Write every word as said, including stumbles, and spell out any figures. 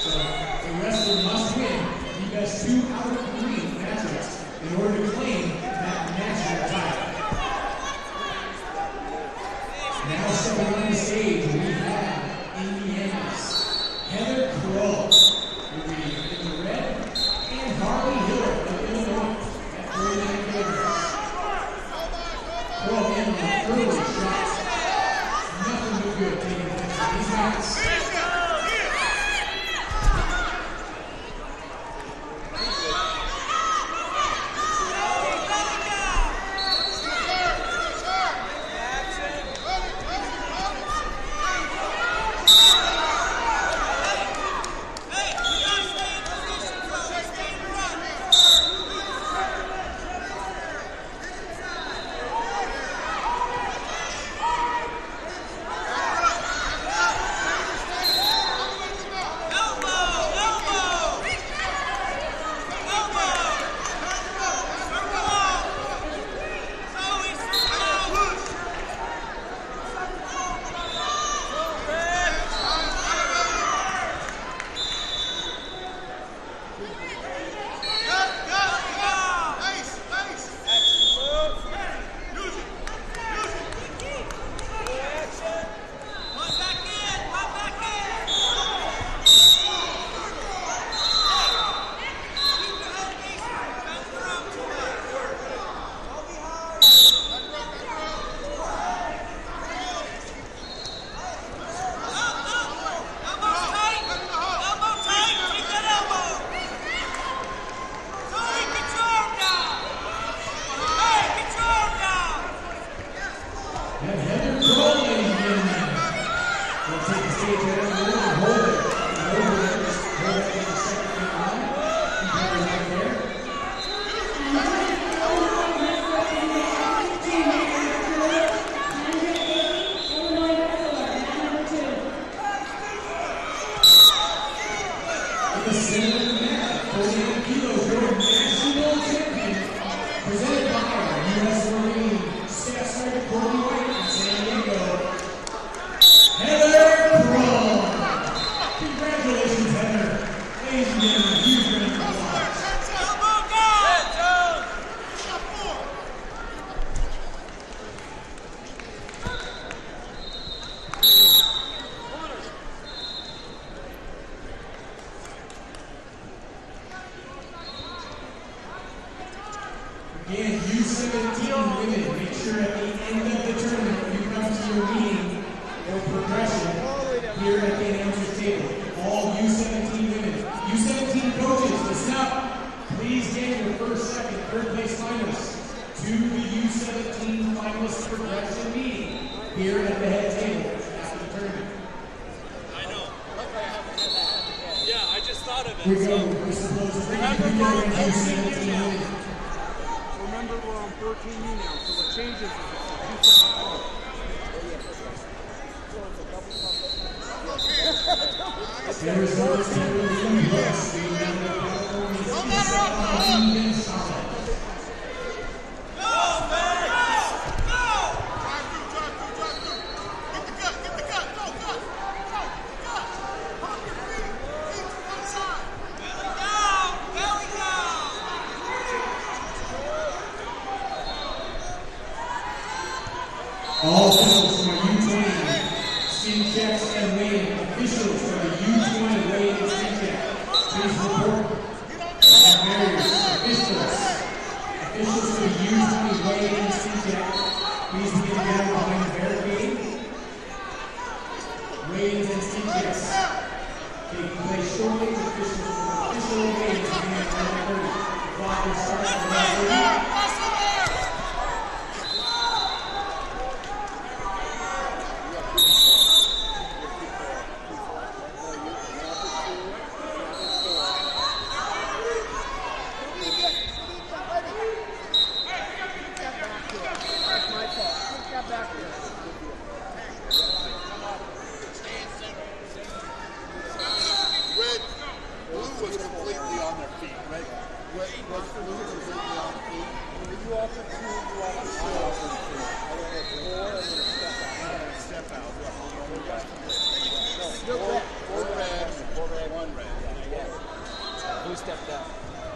So the wrestler must win the best two out of three matchups in order to claim that national title. Now stepping on the stage, we have Indiana's Heather Kroll will be in the red, and Harley Hiller of Illinois at forty-nine kilograms. Kroll in on early shots. Nothing but good taking place from these guys. Again, U seventeen women, make sure at the end of the tournament when you come to your meeting or progression here at the announcer's table. All U seventeen women, U seventeen coaches, listen up. Please get your first, second, third place finalists to the U seventeen finalist progression meeting here at the head table after the tournament. I know. Yeah, I just thought of it. Here we go. We're supposed to bring Remember, together we're on U seventeen women. Remember, we're on fourteen U now, so what changes is it's a Arizona's Timberland Brooks being down to California's Steven Gonzalez. All officials from the U twenty skin checks and weighing. Officials from the U twenty weighing and skin check. Please report. And barriers. Officials. Officials from the U twenty weighing and skin check. Please begin together behind the barricade. Weigh-ins and skin checks taking place shortly. Officials from the official weigh-ins beginning at eleven thirty. The clock will start at eleven thirty. Four red, one red. Who stepped up?